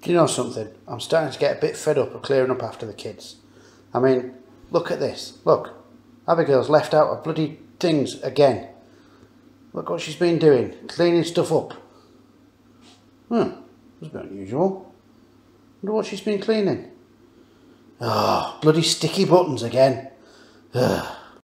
Do you know something? I'm starting to get a bit fed up of clearing up after the kids. I mean, look at this. Look, Abigail's left out of bloody things again. Look what she's been doing, cleaning stuff up. That's a bit unusual. Wonder what she's been cleaning. Oh, bloody sticky buttons again. Ugh.